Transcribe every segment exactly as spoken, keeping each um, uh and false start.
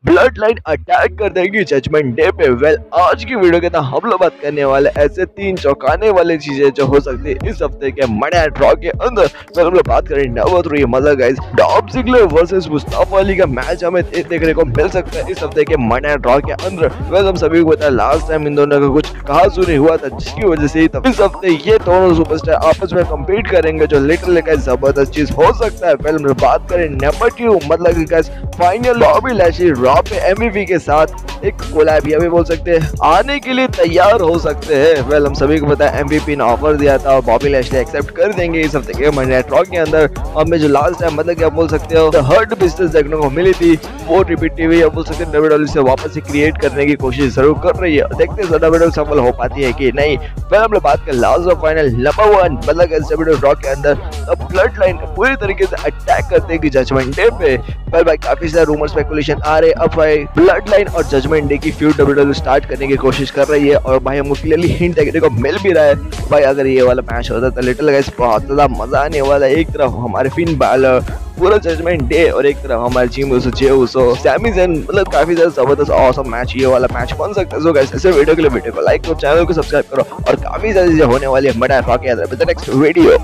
Blood line attack कर देंगी judgement day पे। वेल आज की वीडियो के अंदर हम लोग बात करने वाले ऐसे तीन चौंकाने वाली चीजें जो हो सकती है इस हफ्ते के मंडे ड्रॉ के अंदर। वेल हम लोग बात करें नंबर थ्री मजा guys, Dolph Ziggler versus Mustafa Ali का मैच हमें देखने को मिल सकता है इस हफ्ते के मंडे ड्रॉ के अंदर। वेल हम सभी को पता है लास्ट टाइम इन दोनों का कुछ कहा सुनी हुआ था जिसकी वजह से इस हफ्ते ये दोनों सुपरस्टार आपस में कम्पीट करेंगे जो लिटिल जबरदस्त चीज हो सकता है। वेल हम बात करें नंबर टू मतलब कि guys final Bobby Lashley Raw पे एमवीपी के साथ एक कोलैब या भी बोल सकते हैं आने के लिए तैयार हो सकते हैं। वेल हम सभी को पता है एमवीपी ने ऑफर दिया था और बॉबी लैशली एक्सेप्ट कर देंगे इस हफ्ते के मंडे ड्रॉ के अंदर। हमें जो लास्ट टाइम मतलब क्या बोल सकते हो हर्ट बिजनेस देखने को मिली थी वो रिपीट टीवी या बोल सकते हैं डब्ल्यूडब्ल्यूई से वापस से क्रिएट करने की कोशिश जरूर कर रही है। देखते हैं डब्ल्यूडब्ल्यूई सफल हो पाती है कि नहीं। फिर हम लोग बात करें लास्ट और फाइनल नंबर वन मतलब डब्ल्यूडब्ल्यूई ड्रॉ के अंदर ब्लड लाइन पूरी तरीके से अटैक कर देगी जजमेंट डे पे। पर भाई काफी सारे रूमर स्पेकुलेशन आ रहे अब भाई ब्लड लाइन और जजमेंट डे की फ्यूड डब्ल्यूडब्ल्यूई स्टार्ट करने की कोशिश कर रही है और भाई हमको क्लियरली हिंट देखने को मिल भी रहा है। भाई अगर ये वाला मैच होता तो लिटिल गाइस बहुत ज्यादा मजा आने वाला है। एक तरफ हमारे फिन बालर पूरा जजमेंट डे और एक तरफ हमारे जिम उसो जे उसो सैमी ज़ैन, मतलब काफी ज्यादा जबरदस्त ऑसम मैच ये वाला मैच बन सकता है। सो गाइस ऐसे वीडियो के लिए वीडियो को लाइक करो, चैनल को सब्सक्राइब करो और काफी सारी चीजें होने वाली है मंडे ड्रॉ के अंदर with the next video.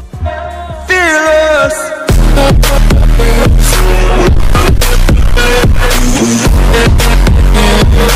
Fearless.